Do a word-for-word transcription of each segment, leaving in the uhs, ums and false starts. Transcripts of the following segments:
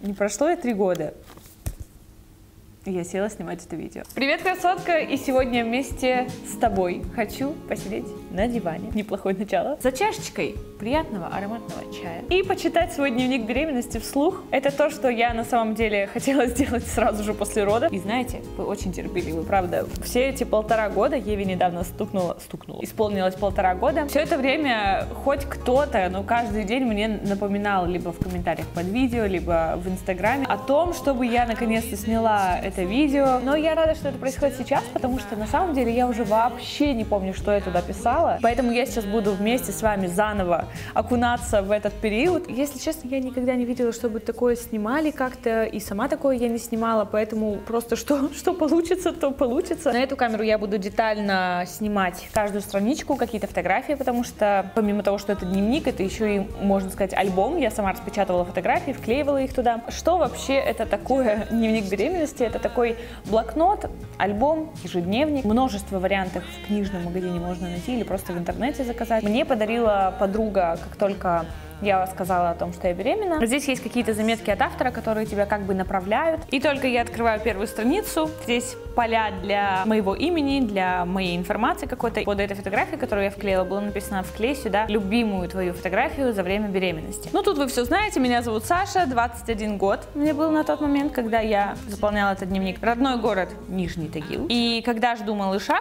Не прошло и три года. И я села снимать это видео. Привет, красотка! И сегодня вместе с тобой хочу посидеть на диване. Неплохое начало. За чашечкой приятного ароматного чая. И почитать свой дневник беременности вслух. Это то, что я на самом деле хотела сделать сразу же после родов. И знаете, вы очень терпеливы, правда. Все эти полтора года, Еве недавно стукнуло, стукнуло, исполнилось полтора года. Все это время хоть кто-то, но каждый день мне напоминал либо в комментариях под видео, либо в инстаграме о том, чтобы я наконец-то сняла это видео. Но я рада, что это происходит сейчас, потому что на самом деле я уже вообще не помню, что я туда писала. Поэтому я сейчас буду вместе с вами заново окунаться в этот период. Если честно, я никогда не видела, чтобы такое снимали как-то, и сама такое я не снимала, поэтому просто что, что получится, то получится. На эту камеру я буду детально снимать каждую страничку, какие-то фотографии, потому что помимо того, что это дневник, это еще и, можно сказать, альбом. Я сама распечатывала фотографии, вклеивала их туда. Что вообще это такое дневник беременности? Это такой блокнот, альбом, ежедневник. Множество вариантов в книжном магазине можно найти или просто в интернете заказать. Мне подарила подруга, как только я сказала о том, что я беременна. Здесь есть какие-то заметки от автора, которые тебя как бы направляют. И только я открываю первую страницу, здесь поля для моего имени, для моей информации какой-то. Под этой фотографией, которую я вклеила, было написано: «Вклей сюда любимую твою фотографию за время беременности». Ну, тут вы все знаете, меня зовут Саша, двадцать один год мне был на тот момент, когда я заполняла этот дневник. Родной город Нижний Тагил. И когда жду малыша...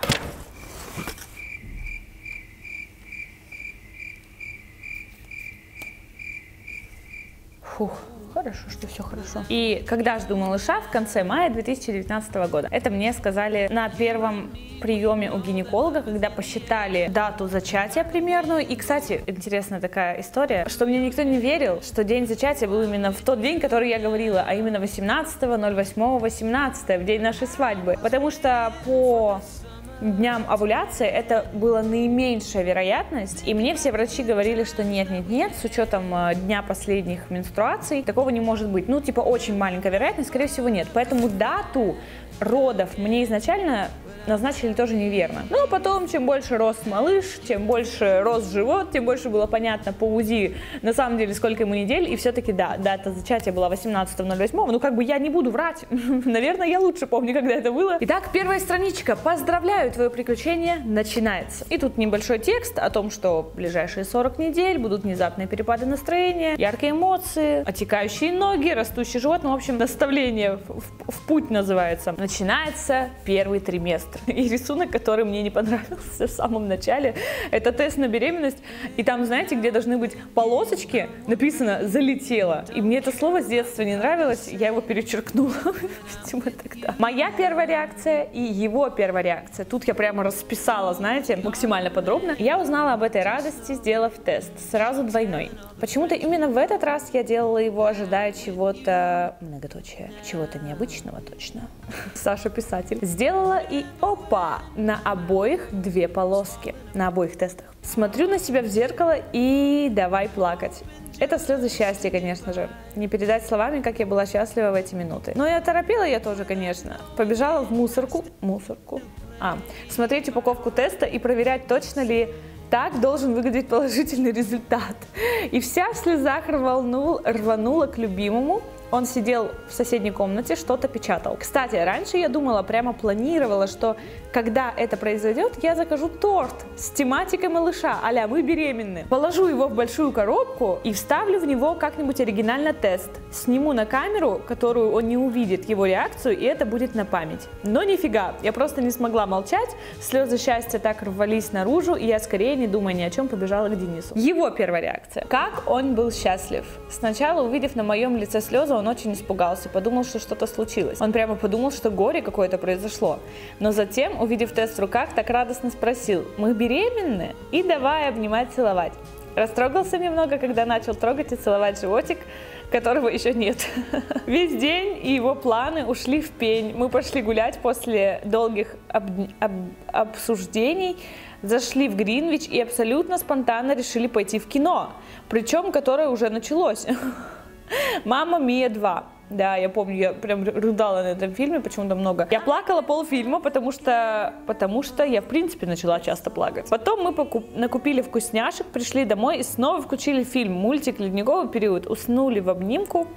Фух, хорошо, что все хорошо. И когда жду малыша в конце мая две тысячи девятнадцатого года. Это мне сказали на первом приеме у гинеколога, когда посчитали дату зачатия примерную. И, кстати, интересная такая история, что мне никто не верил, что день зачатия был именно в тот день, который я говорила, а именно восемнадцатого ноль восьмого восемнадцатого, в день нашей свадьбы. Потому что по дням овуляции это была наименьшая вероятность, и мне все врачи говорили, что нет-нет-нет, с учетом дня последних менструаций, такого не может быть. Ну, типа, очень маленькая вероятность, скорее всего, нет. Поэтому дату родов мне изначально назначили тоже неверно. Ну, а потом, чем больше рос малыш, чем больше рос живот, тем больше было понятно по УЗИ, на самом деле, сколько ему недель, и все-таки, да, дата зачатия была восемнадцатого ноль восьмого, ну, как бы я не буду врать, наверное, я лучше помню, когда это было. Итак, первая страничка. Поздравляю, твое приключение начинается. И тут небольшой текст о том, что в ближайшие сорок недель будут внезапные перепады настроения, яркие эмоции, отекающие ноги, растущий живот, ну, в общем, наставление в, в, в путь называется. Начинается первый триместр. И рисунок, который мне не понравился в самом начале, это тест на беременность. И там, знаете, где должны быть полосочки, написано «залетело». И мне это слово с детства не нравилось, я его перечеркнула, видимо, тогда. Моя первая реакция и его первая реакция. Тут я прямо расписала, знаете, максимально подробно. Я узнала об этой радости, сделав тест, сразу двойной. Почему-то именно в этот раз я делала его, ожидая чего-то, многоточие, чего-то необычного точно. Саша писатель. Сделала и опа! На обоих две полоски. На обоих тестах. Смотрю на себя в зеркало и давай плакать. Это слезы счастья, конечно же. Не передать словами, как я была счастлива в эти минуты. Но и оторопела я тоже, конечно. Побежала в мусорку. Мусорку. А, смотреть упаковку теста и проверять, точно ли так должен выглядеть положительный результат. И вся в слезах рванул, рванула к любимому. Он сидел в соседней комнате, что-то печатал. Кстати, раньше я думала, прямо планировала, что когда это произойдет, я закажу торт с тематикой малыша, а-ля мы беременны. Положу его в большую коробку и вставлю в него как-нибудь оригинально тест. Сниму на камеру, которую он не увидит, его реакцию, и это будет на память. Но нифига, я просто не смогла молчать, слезы счастья так рвались наружу, и я скорее, не думая ни о чем, побежала к Денису. Его первая реакция. Как он был счастлив. Сначала, увидев на моем лице слезы, он очень испугался, подумал, что что-то случилось. Он прямо подумал, что горе какое-то произошло. Но затем, увидев тест в руках, так радостно спросил: «Мы беременны?» И давай обнимать, целовать. Растрогался немного, когда начал трогать и целовать животик, которого еще нет. Весь день и его планы ушли в пень. Мы пошли гулять после долгих об... Об... обсуждений, зашли в Гринвич и абсолютно спонтанно решили пойти в кино, причем которое уже началось. «Мамма Мия два». Да, я помню, я прям рыдала на этом фильме, почему-то много. Я плакала полфильма, потому что, потому что я, в принципе, начала часто плакать. Потом мы покуп... накупили вкусняшек, пришли домой и снова включили фильм, мультик «Ледниковый период». Уснули в обнимку.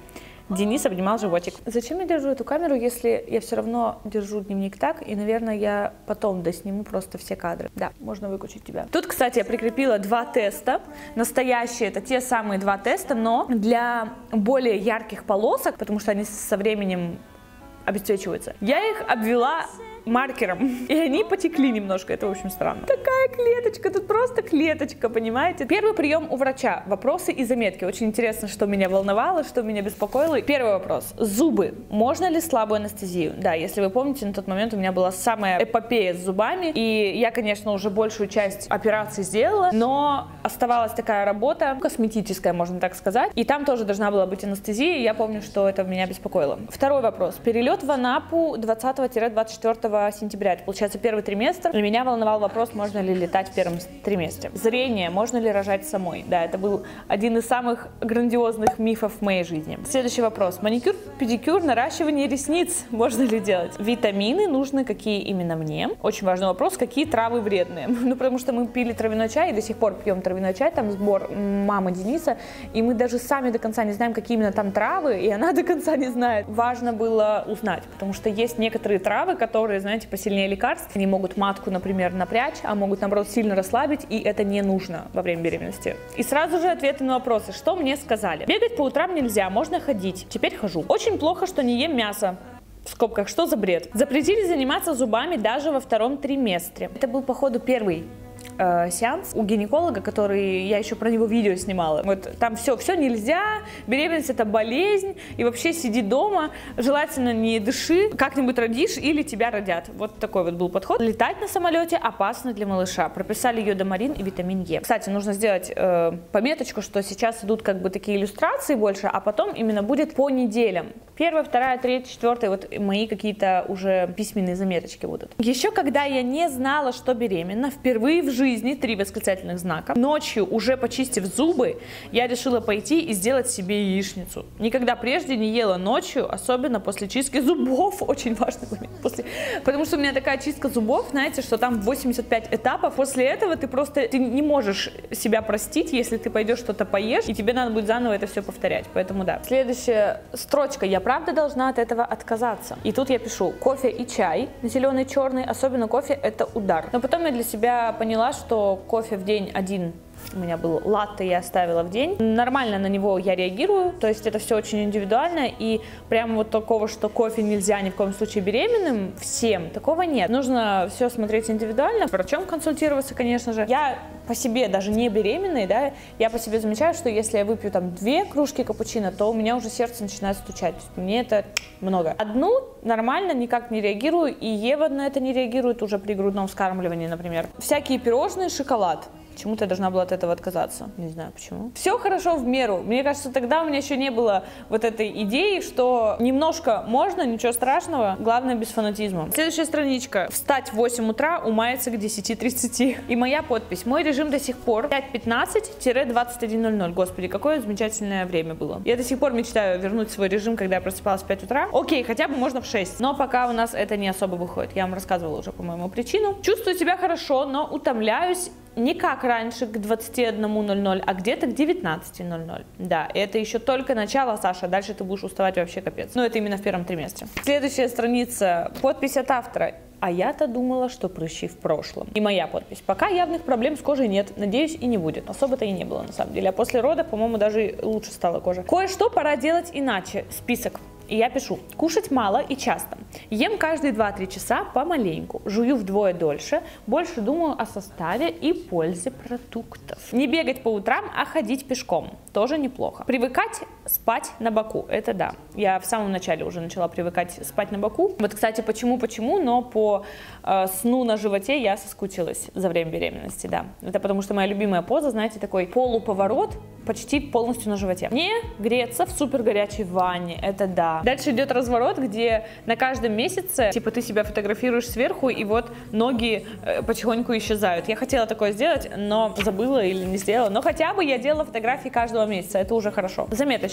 Денис обнимал животик. Зачем я держу эту камеру, если я все равно держу дневник так, и, наверное, я потом досниму просто все кадры. Да, можно выключить тебя. Тут, кстати, я прикрепила два теста. Настоящие, это те самые два теста, но для более ярких полосок, потому что они со временем обесцвечиваются. Я их обвела маркером, и они потекли немножко, это, в общем, странно. Такая клеточка, тут просто клеточка, понимаете? Первый прием у врача, вопросы и заметки. Очень интересно, что меня волновало, что меня беспокоило. Первый вопрос. Зубы. Можно ли слабую анестезию? Да, если вы помните, на тот момент у меня была самая эпопея с зубами, и я, конечно, уже большую часть операции сделала, но оставалась такая работа, косметическая, можно так сказать, и там тоже должна была быть анестезия, и я помню, что это меня беспокоило. Второй вопрос. Перелет в Анапу двадцатого-двадцать четвёртого сентября, это получается первый триместр, и меня волновал вопрос, можно ли летать в первом триместре. Зрение, можно ли рожать самой? Да, это был один из самых грандиозных мифов в моей жизни. Следующий вопрос. Маникюр, педикюр, наращивание ресниц можно ли делать? Витамины нужны, какие именно мне? Очень важный вопрос, какие травы вредные? Ну, потому что мы пили травяной чай, и до сих пор пьем травяной чай, там сбор мамы Дениса, и мы даже сами до конца не знаем, какие именно там травы, и она до конца не знает. Важно было узнать, потому что есть некоторые травы, которые, знаете, посильнее лекарств. Они могут матку, например, напрячь, а могут, наоборот, сильно расслабить, и это не нужно во время беременности. И сразу же ответы на вопросы. Что мне сказали? Бегать по утрам нельзя, можно ходить. Теперь хожу. Очень плохо, что не ем мясо. В скобках, что за бред? Запретили заниматься зубами даже во втором триместре. Это был, походу, первый э, сеанс у гинеколога, который, я еще про него видео снимала. Вот там все, все нельзя, беременность это болезнь, и вообще сиди дома, желательно не дыши, как-нибудь родишь или тебя родят. Вот такой вот был подход. Летать на самолете опасно для малыша. Прописали йодомарин и витамин Е. Кстати, нужно сделать э, пометочку, что сейчас идут как бы такие иллюстрации больше, а потом именно будет по неделям. Первая, вторая, третья, четвертая, вот мои какие-то уже письменные заметочки будут. Еще когда я не знала, что беременна, впервые в жизни, три восклицательных знака, ночью, уже почистив зубы, я решила пойти и сделать себе яичницу. Никогда прежде не ела ночью, особенно после чистки зубов, очень важный момент, после... потому что у меня такая чистка зубов, знаете, что там восемьдесят пять этапов, после этого ты просто ты не можешь себя простить, если ты пойдешь что-то поешь, и тебе надо будет заново это все повторять, поэтому да. Следующая строчка, я правда должна от этого отказаться. И тут я пишу: кофе и чай, зеленый, черный, особенно кофе, это удар. Но потом я для себя поняла, что кофе в день один, у меня был латте, я оставила в день. Нормально на него я реагирую, то есть это все очень индивидуально, и прямо вот такого, что кофе нельзя ни в коем случае беременным, всем, такого нет. Нужно все смотреть индивидуально, врачом консультироваться, конечно же. Я по себе, даже не беременной, да, я по себе замечаю, что если я выпью там две кружки капучино, то у меня уже сердце начинает стучать. То есть мне это много. Одну нормально, никак не реагирую, и Ева на это не реагирует уже при грудном вскармливании, например. Всякие пирожные, шоколад. Почему-то я должна была от этого отказаться. Не знаю почему. Все хорошо в меру. Мне кажется, тогда у меня еще не было вот этой идеи, что немножко можно, ничего страшного, главное без фанатизма. Следующая страничка. Встать в восемь утра, умаяться к десяти тридцати. И моя подпись. Мой режим до сих пор пять пятнадцать — двадцать один ноль ноль. Господи, какое замечательное время было. Я до сих пор мечтаю вернуть свой режим, когда я просыпалась в пять утра. Окей, хотя бы можно в шесть. Но пока у нас это не особо выходит. Я вам рассказывала уже, по-моему, причину. Чувствую себя хорошо, но утомляюсь не как раньше к двадцати одному ноль ноль, а где-то к девятнадцати ноль ноль. Да, это еще только начало, Саша, дальше ты будешь уставать вообще капец. Но это именно в первом триместре. Следующая страница, подпись от автора. А я-то думала, что прыщи в прошлом. И моя подпись. Пока явных проблем с кожей нет. Надеюсь, и не будет. Особо-то и не было, на самом деле. А после родов, по-моему, даже лучше стала кожа. Кое-что пора делать иначе. Список. И я пишу: кушать мало и часто. Ем каждые два-три часа помаленьку. Жую вдвое дольше. Больше думаю о составе и пользе продуктов. Не бегать по утрам, а ходить пешком. Тоже неплохо. Привыкать спать на боку. Это да. Я в самом начале уже начала привыкать спать на боку. Вот, кстати, почему-почему, но по э, сну на животе я соскучилась за время беременности, да. Это потому что моя любимая поза, знаете, такой полуповорот, почти полностью на животе. Не греться в супер горячей ванне. Это да. Дальше идет разворот, где на каждом месяце, типа, ты себя фотографируешь сверху, и вот ноги э, потихоньку исчезают. Я хотела такое сделать, но забыла или не сделала. Но хотя бы я делала фотографии каждого месяца, это уже хорошо. Заметочка.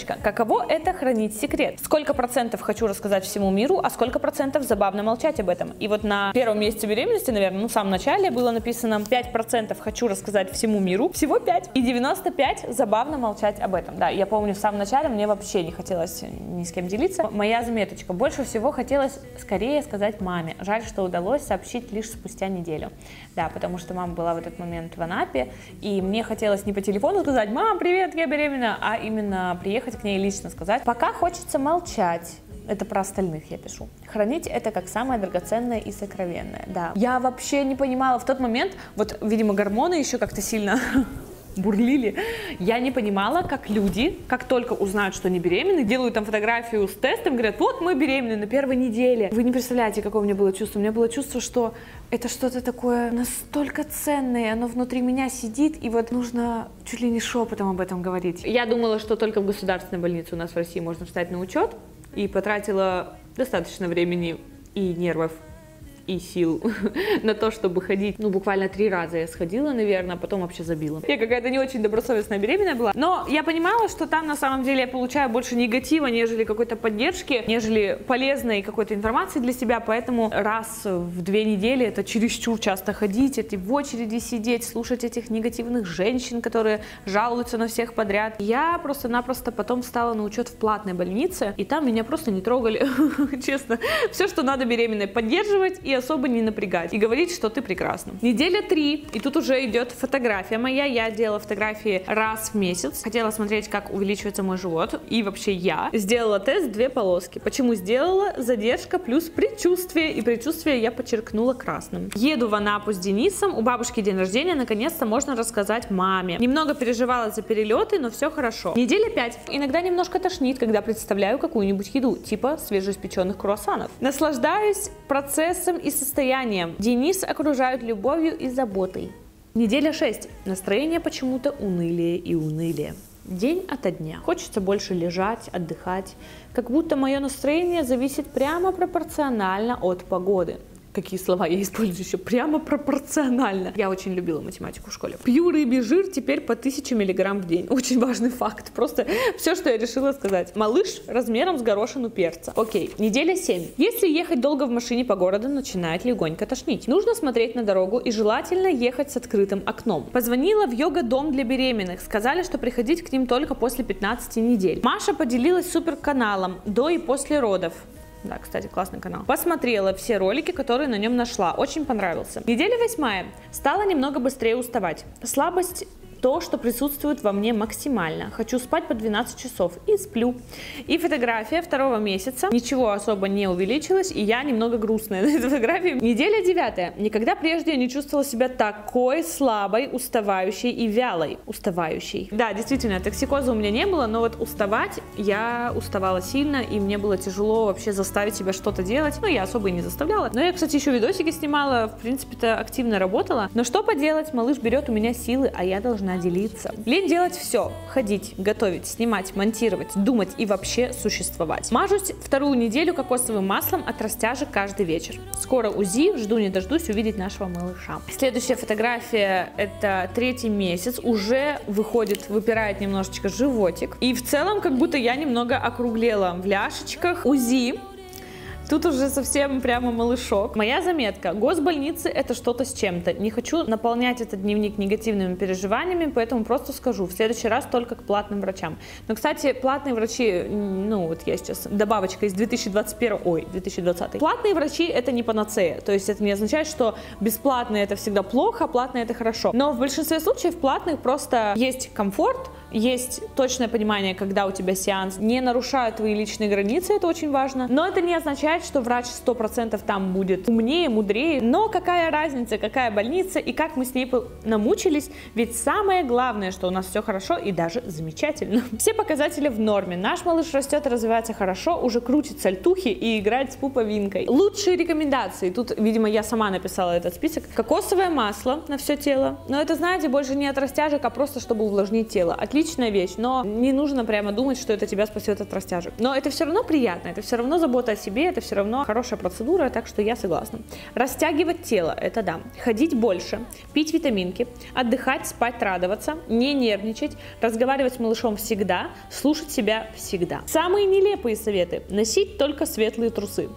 заметочка. Каково это хранить секрет? Сколько процентов хочу рассказать всему миру, а сколько процентов забавно молчать об этом? И вот на первом месяце беременности, наверное, ну, в самом начале было написано пять процентов хочу рассказать всему миру, всего пять. И девяносто пять процентов забавно молчать об этом. Да, я помню, в самом начале мне вообще не хотелось ни с кем делиться. Моя заметочка. Больше всего хотелось скорее сказать маме. Жаль, что удалось сообщить лишь спустя неделю. Да, потому что мама была в этот момент в Анапе, и мне хотелось не по телефону сказать: «Мам, привет, я беременна», а именно приехать к ней лично сказать. Пока хочется молчать. Это про остальных я пишу. Хранить это как самое драгоценное и сокровенное. Да. Я вообще не понимала в тот момент, вот, видимо, гормоны еще как-то сильно бурлили. Я не понимала, как люди, как только узнают, что они беременны, делают там фотографию с тестом, говорят: вот мы беременны на первой неделе. Вы не представляете, какое у меня было чувство. У меня было чувство, что это что-то такое настолько ценное, оно внутри меня сидит, и вот нужно чуть ли не шепотом об этом говорить. Я думала, что только в государственной больнице у нас в России можно встать на учет, и потратила достаточно времени и нервов, и сил на то, чтобы ходить. Ну, буквально три раза я сходила, наверное, а потом вообще забила. Я какая-то не очень добросовестная беременная была. Но я понимала, что там на самом деле я получаю больше негатива, нежели какой-то поддержки, нежели полезной какой-то информации для себя. Поэтому раз в две недели это чересчур часто ходить, это в очереди сидеть, слушать этих негативных женщин, которые жалуются на всех подряд. Я просто-напросто потом встала на учет в платной больнице, и там меня просто не трогали, честно. Все, что надо беременной, поддерживать и особо не напрягать, и говорить, что ты прекрасна. Неделя три, и тут уже идет фотография моя. Я делала фотографии раз в месяц. Хотела смотреть, как увеличивается мой живот, и вообще я сделала тест две полоски. Почему сделала? Задержка плюс предчувствие, и предчувствие я подчеркнула красным. Еду в Анапу с Денисом, у бабушки день рождения, наконец-то можно рассказать маме. Немного переживала за перелеты, но все хорошо. Неделя пять. Иногда немножко тошнит, когда представляю какую-нибудь еду, типа свежеиспеченных круассанов. Наслаждаюсь процессом и состоянием. Денис окружают любовью и заботой. Неделя шесть. Настроение почему-то унылее и унылее. День ото дня. Хочется больше лежать, отдыхать. Как будто мое настроение зависит прямо пропорционально от погоды. Какие слова я использую еще? Прямо пропорционально. Я очень любила математику в школе. Пью рыбий жир теперь по тысяче миллиграмм в день. Очень важный факт. Просто все, что я решила сказать. Малыш размером с горошину перца. Окей. Неделя семь. Если ехать долго в машине по городу, начинает легонько тошнить. Нужно смотреть на дорогу и желательно ехать с открытым окном. Позвонила в йога-дом для беременных. Сказали, что приходить к ним только после пятнадцати недель. Маша поделилась суперканалом до и после родов. Да, кстати, классный канал. Посмотрела все ролики, которые на нем нашла. Очень понравился. Неделя восьмая. Стала немного быстрее уставать. Слабость то, что присутствует во мне максимально. Хочу спать по двенадцать часов и сплю. И фотография второго месяца. Ничего особо не увеличилось, и я немного грустная на этой фотографии. Неделя девятая. Никогда прежде я не чувствовала себя такой слабой, уставающей и вялой. Уставающей. Да, действительно, токсикоза у меня не было, но вот уставать я уставала сильно, и мне было тяжело вообще заставить себя что-то делать. Ну, я особо и не заставляла. Но я, кстати, еще видосики снимала, в принципе-то активно работала. Но что поделать, малыш берет у меня силы, а я должна делиться. Лень делать все. Ходить, готовить, снимать, монтировать, думать и вообще существовать. Мажусь вторую неделю кокосовым маслом от растяжек каждый вечер. Скоро УЗИ, жду не дождусь увидеть нашего малыша. Следующая фотография, это третий месяц. Уже выходит, выпирает немножечко животик. И в целом, как будто я немного округлела в ляшечках. УЗИ. Тут уже совсем прямо малышок. Моя заметка. Госбольницы это что-то с чем-то. Не хочу наполнять этот дневник негативными переживаниями, поэтому просто скажу. В следующий раз только к платным врачам. Но, кстати, платные врачи, ну вот я сейчас, добавочка из две тысячи двадцать первого, ой, две тысячи двадцатый. Платные врачи это не панацея. То есть это не означает, что бесплатные это всегда плохо, а платные это хорошо. Но в большинстве случаев платных просто есть комфорт, есть точное понимание, когда у тебя сеанс не нарушает твои личные границы, это очень важно. Но это не означает, что врач сто процентов там будет умнее, мудрее. Но какая разница, какая больница и как мы с ней намучились, ведь самое главное, что у нас все хорошо и даже замечательно. Все показатели в норме. Наш малыш растет и развивается хорошо, уже крутит сальтухи и играет с пуповинкой. Лучшие рекомендации. Тут, видимо, я сама написала этот список. Кокосовое масло на все тело. Но это, знаете, больше не от растяжек, а просто чтобы увлажнить тело. Отлично отличная вещь, но не нужно прямо думать, что это тебя спасет от растяжек. Но это все равно приятно, это все равно забота о себе, это все равно хорошая процедура, так что я согласна. Растягивать тело, это да. Ходить больше, пить витаминки, отдыхать, спать, радоваться, не нервничать, разговаривать с малышом всегда, слушать себя всегда. Самые нелепые советы. Носить только светлые трусы.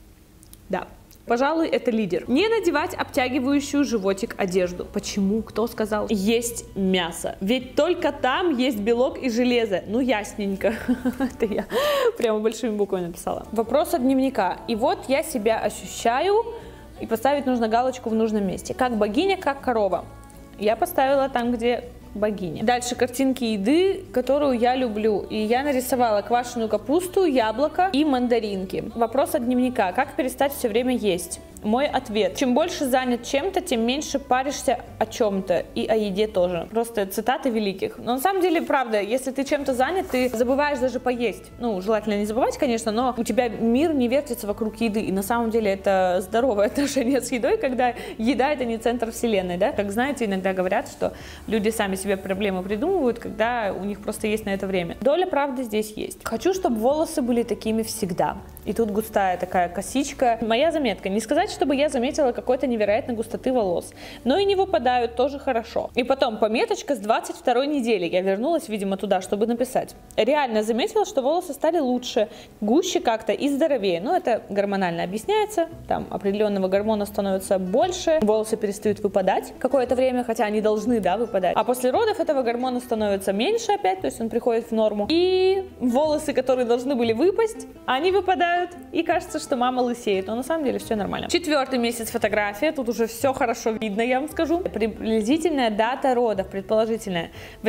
Да. Пожалуй, это лидер. Не надевать обтягивающую животик одежду. Почему? Кто сказал? Есть мясо. Ведь только там есть белок и железо. Ну, ясненько. Это я прямо большими буквами написала. Вопрос от дневника. И вот я себя ощущаю, и поставить нужно галочку в нужном месте. Как богиня, как корова. Я поставила там, где... богиня. Дальше картинки еды, которую я люблю. И я нарисовала квашеную капусту, яблоко и мандаринки. Вопрос от дневника. Как перестать все время есть? Мой ответ. Чем больше занят чем-то, тем меньше паришься о чем-то. И о еде тоже. Просто цитаты великих. Но на самом деле, правда, если ты чем-то занят, ты забываешь даже поесть. Ну, желательно не забывать, конечно, но у тебя мир не вертится вокруг еды. И на самом деле это здоровое отношение с едой, когда еда — это не центр вселенной, да? Как знаете, иногда говорят, что люди сами себе проблемы придумывают, когда у них просто есть на это время. Доля правды здесь есть. Хочу, чтобы волосы были такими всегда. И тут густая такая косичка. Моя заметка. Не сказать, чтобы я заметила какой-то невероятной густоты волос. Но и не выпадают, тоже хорошо. И потом пометочка с двадцать второй недели. Я вернулась, видимо, туда, чтобы написать. Реально заметила, что волосы стали лучше, гуще как-то и здоровее. Но это гормонально объясняется. Там определенного гормона становится больше. Волосы перестают выпадать какое-то время, хотя они должны, да, выпадать. А после родов этого гормона становится меньше опять, то есть он приходит в норму. И волосы, которые должны были выпасть, они выпадают. И кажется, что мама лысеет, но на самом деле все нормально. Четвертый месяц фотография, тут уже все хорошо видно, я вам скажу. Приблизительная дата родов, предположительная,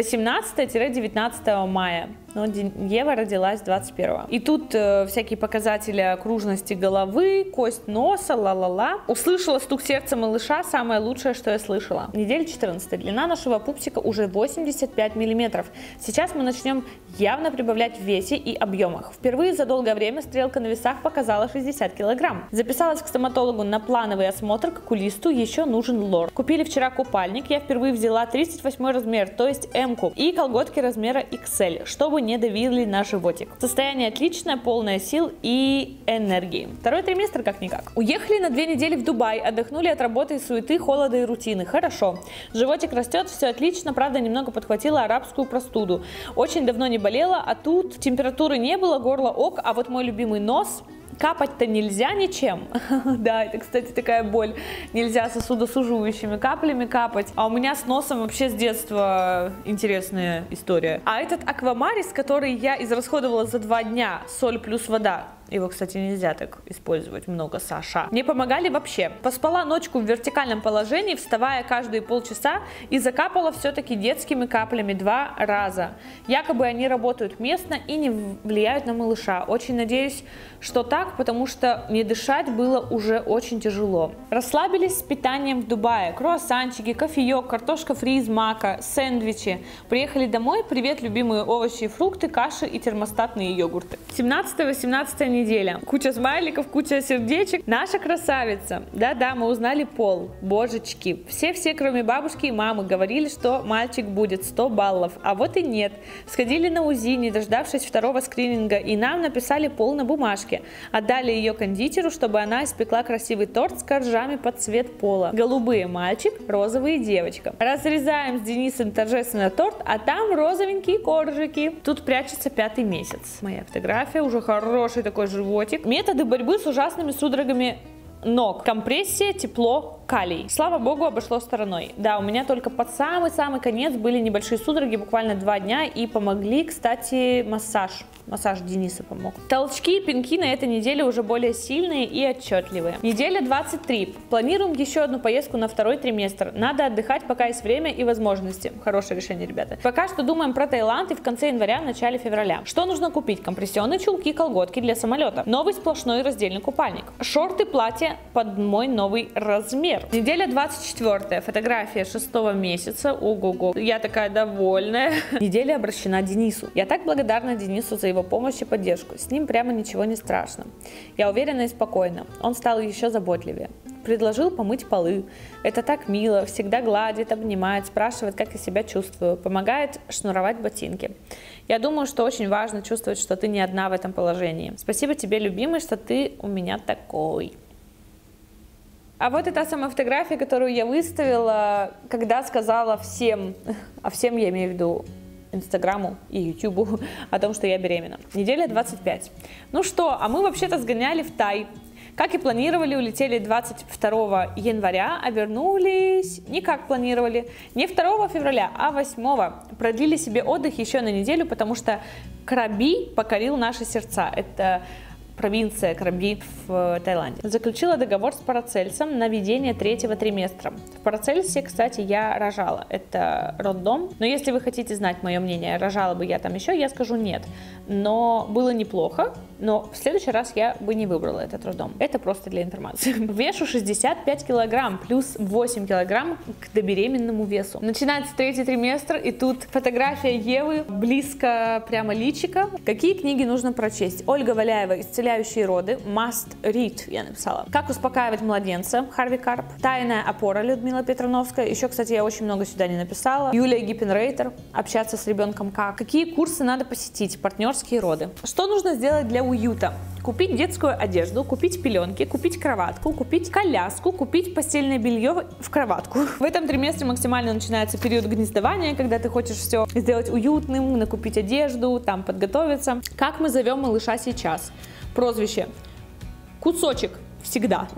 восемнадцатое-девятнадцатое мая. Но Ева родилась двадцать первого. И тут э, всякие показатели окружности головы, кость носа, ла-ла-ла. Услышала стук сердца малыша, самое лучшее, что я слышала. Неделя четырнадцатая. Длина нашего пупсика уже восемьдесят пять миллиметров. Сейчас мы начнем явно прибавлять в весе и объемах. Впервые за долгое время стрелка на весах показала шестьдесят килограмм. Записалась к стоматологу на плановый осмотр, к окулисту, еще нужен лор. Купили вчера купальник, я впервые взяла тридцать восьмой размер, то есть эм-ку, и колготки размера икс эль, чтобы не давили на животик. Состояние отличное, полное сил и энергии. Второй триместр как-никак. Уехали на две недели в Дубай, отдохнули от работы и суеты, холода и рутины. Хорошо. Животик растет, все отлично, правда немного подхватила арабскую простуду. Очень давно не болела, а тут температуры не было, горло ок, а вот мой любимый нос... Капать-то нельзя ничем. Да, это, кстати, такая боль. Нельзя сосудосуживающими каплями капать. А у меня с носом вообще с детства интересная история. А этот аквамарис, который я израсходовала за два дня, соль плюс вода, его, кстати, нельзя так использовать много, Саша, не помогали вообще. Поспала ночку в вертикальном положении, вставая каждые полчаса, и закапала все-таки детскими каплями два раза. Якобы они работают местно и не влияют на малыша. Очень надеюсь, что так, потому что не дышать было уже очень тяжело. Расслабились с питанием в Дубае. Круассанчики, кофеек, картошка фри из мака, сэндвичи. Приехали домой, привет, любимые овощи и фрукты, каши и термостатные йогурты. семнадцатая-восемнадцатая неделя. Куча смайликов, куча сердечек. Наша красавица. Да-да, мы узнали пол. Божечки. Все-все, кроме бабушки и мамы, говорили, что мальчик будет сто баллов. А вот и нет. Сходили на УЗИ, не дождавшись второго скрининга, и нам написали пол на бумажке. Отдали ее кондитеру, чтобы она испекла красивый торт с коржами под цвет пола. Голубые мальчик, розовые девочка. Разрезаем с Денисом торжественно торт, а там розовенькие коржики. Тут прячется пятый месяц. Моя фотография, уже хороший такой животик. Методы борьбы с ужасными судорогами ног. Компрессия, тепло, калий. Слава богу, обошло стороной. Да, у меня только под самый-самый конец были небольшие судороги, буквально два дня, и помогли, кстати, массаж. Массаж Дениса помог. Толчки и пинки на этой неделе уже более сильные и отчетливые. Неделя двадцать три. Планируем еще одну поездку на второй триместр. Надо отдыхать, пока есть время и возможности. Хорошее решение, ребята. Пока что думаем про Таиланд и в конце января, начале февраля. Что нужно купить? Компрессионные чулки, колготки для самолета. Новый сплошной раздельный купальник. Шорты, платье под мой новый размер. Неделя двадцать четвёртая. Фотография шестого месяца. Ого-го. Я такая довольная. Неделя обращена Денису. Я так благодарна Денису за его помощь и поддержку. С ним прямо ничего не страшно. Я уверена и спокойна. Он стал еще заботливее. предложил помыть полы. Это так мило, всегда гладит, обнимает, спрашивает, как я себя чувствую, помогает шнуровать ботинки. Я думаю, что очень важно чувствовать, что ты не одна в этом положении. Спасибо тебе, любимый, что ты у меня такой. А вот и та самая фотография, которую я выставила, когда сказала всем, а всем я имею в виду Инстаграму и Ютубу, о том, что я беременна. Неделя двадцать пять. Ну что, а мы вообще-то сгоняли в Тай. Как и планировали, улетели двадцать второго января, а вернулись не как планировали. Не второго февраля, а восьмого. Продлили себе отдых еще на неделю, потому что Краби покорил наши сердца. Это провинция Краби в Таиланде. Заключила договор с Парацельсом на ведение третьего триместра. В Парацельсе, кстати, я рожала. Это роддом. Но если вы хотите знать мое мнение, рожала бы я там еще, я скажу нет. Но было неплохо. Но в следующий раз я бы не выбрала этот роддом. Это просто для информации. Вешу шестьдесят пять килограмм, плюс восемь килограмм к добеременному весу. Начинается третий триместр, и тут фотография Евы, близко прямо личика. Какие книги нужно прочесть? Ольга Валяева «Исцеляющие роды», must read, я написала. Как успокаивать младенца, Харви Карп. Тайная опора, Людмила Петровновская. Еще, кстати, я очень много сюда не написала. Юлия Гиппенрейтер, общаться с ребенком как. Какие курсы надо посетить, партнерские роды. Что нужно сделать для уюта? Купить детскую одежду, купить пеленки, купить кроватку, купить коляску, купить постельное белье в кроватку. В этом триместре максимально начинается период гнездования, когда ты хочешь все сделать уютным, накупить одежду, там подготовиться. Как мы зовем малыша сейчас? Прозвище кусочек всегда.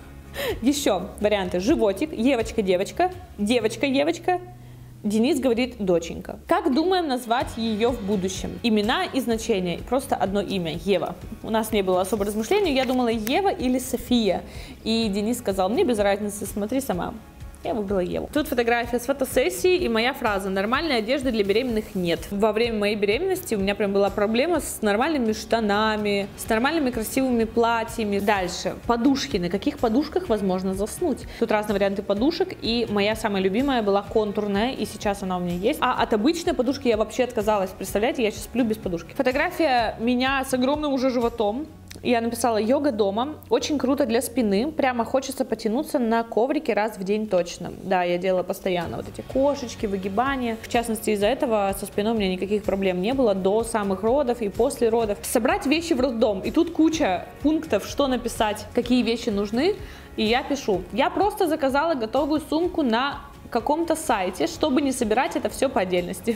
Еще варианты: животик, Евочка-девочка, девочка-евочка. Денис говорит доченька. Как думаем назвать ее в будущем? Имена и значения. Просто одно имя. Ева. У нас не было особо размышлений. Я думала Ева или София. И Денис сказал: мне без разницы, смотри сама. Я выбрала Еву. Тут фотография с фотосессии и моя фраза: нормальной одежды для беременных нет. Во время моей беременности у меня прям была проблема с нормальными штанами, с нормальными красивыми платьями. Дальше. Подушки. На каких подушках возможно заснуть? Тут разные варианты подушек, и моя самая любимая была контурная, и сейчас она у меня есть. А от обычной подушки я вообще отказалась. Представляете, я сейчас сплю без подушки. Фотография меня с огромным уже животом. Я написала: йога дома, очень круто для спины, прямо хочется потянуться на коврике раз в день точно. Да, я делала постоянно вот эти кошечки, выгибания. В частности, из-за этого со спиной у меня никаких проблем не было до самых родов и после родов. Собрать вещи в роддом, и тут куча пунктов, что написать, какие вещи нужны, и я пишу. Я просто заказала готовую сумку на каком-то сайте, чтобы не собирать это все по отдельности.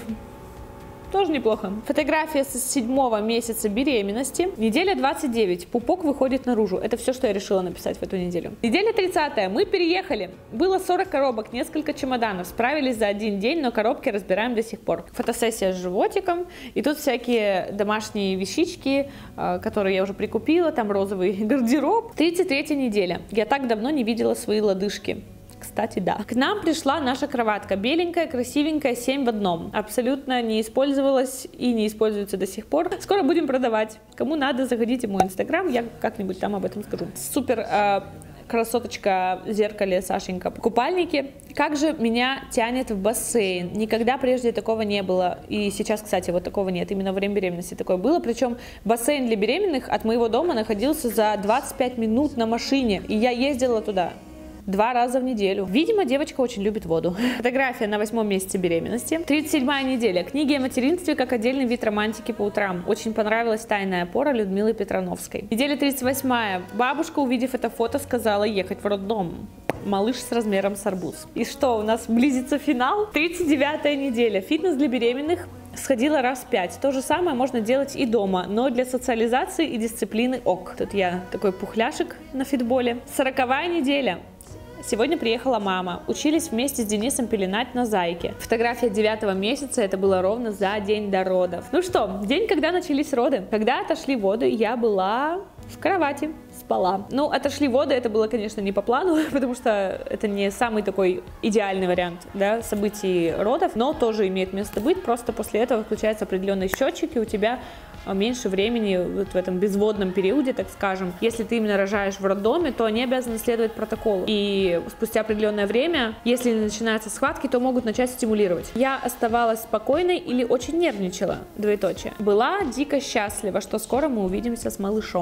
Тоже неплохо. Фотография с седьмого месяца беременности. Неделя двадцать девять. Пупок выходит наружу. Это все, что я решила написать в эту неделю. Неделя тридцатая. Мы переехали. Было сорок коробок, несколько чемоданов. Справились за один день, но коробки разбираем до сих пор. Фотосессия с животиком. И тут всякие домашние вещички, которые я уже прикупила. Там розовый гардероб. тридцать третья неделя. Я так давно не видела свои лодыжки. Кстати, да. К нам пришла наша кроватка. Беленькая, красивенькая, семь в одном. Абсолютно не использовалась и не используется до сих пор. Скоро будем продавать. Кому надо, заходите в мой инстаграм, я как-нибудь там об этом скажу. Супер э, красоточка в зеркале Сашенька. Купальники. Как же меня тянет в бассейн. Никогда прежде такого не было. И сейчас, кстати, вот такого нет. Именно во время беременности такое было. Причем бассейн для беременных от моего дома находился за двадцать пять минут на машине. И я ездила туда два раза в неделю. Видимо, девочка очень любит воду. Фотография на восьмом месяце беременности. тридцать седьмая неделя. Книги о материнстве как отдельный вид романтики по утрам. Очень понравилась «Тайная опора» Людмилы Петровновской. Неделя тридцать восьмая. Бабушка, увидев это фото, сказала ехать в роддом. Малыш с размером с арбуз. И что, у нас близится финал? тридцать девятая неделя. Фитнес для беременных. Сходила раз пять. То же самое можно делать и дома, но для социализации и дисциплины ок. Тут я такой пухляшек на фитболе. сороковая неделя. Сегодня приехала мама. Учились вместе с Денисом пеленать на зайке. Фотография девятого месяца, это было ровно за день до родов. Ну что, день, когда начались роды. Когда отошли воды, я была в кровати, спала. Ну, отошли воды, это было, конечно, не по плану, потому что это не самый такой идеальный вариант, да, событий родов, но тоже имеет место быть. Просто после этого включается определенный счетчик, и у тебя меньше времени вот в этом безводном периоде, так скажем. Если ты именно рожаешь в роддоме, то они обязаны следовать протоколу. И спустя определенное время, если начинаются схватки, то могут начать стимулировать. Я оставалась спокойной или очень нервничала, двоеточие. Была дико счастлива, что скоро мы увидимся с малышом.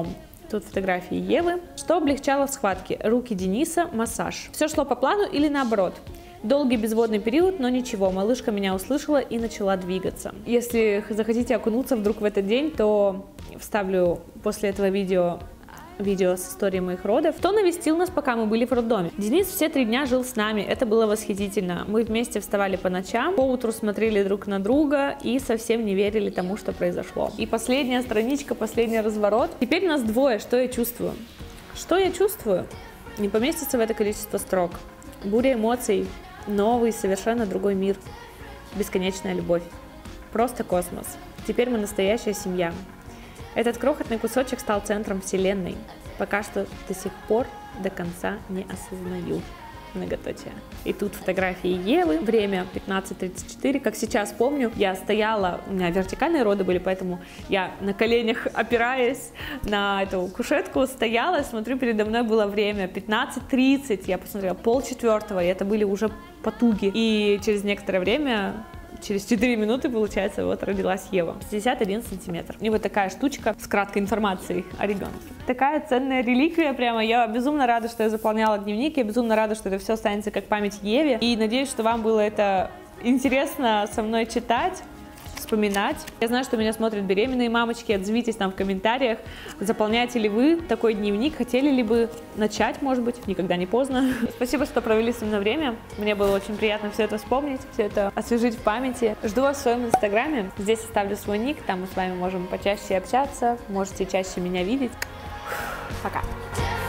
Тут фотографии Евы. Что облегчало в схватке? Руки Дениса, массаж. Все шло по плану или наоборот? Долгий безводный период, но ничего, малышка меня услышала и начала двигаться. Если захотите окунуться вдруг в этот день, то вставлю после этого видео видео с историей моих родов. Кто навестил нас, пока мы были в роддоме? Денис все три дня жил с нами, это было восхитительно. Мы вместе вставали по ночам, поутру смотрели друг на друга и совсем не верили тому, что произошло. И последняя страничка, последний разворот. Теперь нас двое, что я чувствую? Что я чувствую? Не поместится в это количество строк. Буря эмоций, новый, совершенно другой мир, бесконечная любовь. Просто космос. Теперь мы настоящая семья. Этот крохотный кусочек стал центром вселенной. Пока что до сих пор до конца не осознаю. Многоточие. И тут фотографии Евы. Время пятнадцать тридцать четыре. Как сейчас помню, я стояла, у меня вертикальные роды были, поэтому я на коленях, опираясь на эту кушетку, стояла, смотрю, передо мной было время пятнадцать тридцать. Я посмотрела полчетвертого, и это были уже потуги. И через некоторое время, через четыре минуты, получается, вот родилась Ева. шестьдесят один сантиметр. И вот такая штучка с краткой информацией о ребенке. Такая ценная реликвия прямо. Я безумно рада, что я заполняла дневник. Я безумно рада, что это все останется как память Еве. И надеюсь, что вам было это интересно со мной читать, вспоминать. Я знаю, что меня смотрят беременные мамочки, отзовитесь там в комментариях, заполняете ли вы такой дневник, хотели ли бы начать, может быть, никогда не поздно. Спасибо, что провели со мной время, мне было очень приятно все это вспомнить, все это освежить в памяти. Жду вас в своем инстаграме, здесь оставлю свой ник, там мы с вами можем почаще общаться, можете чаще меня видеть. Пока!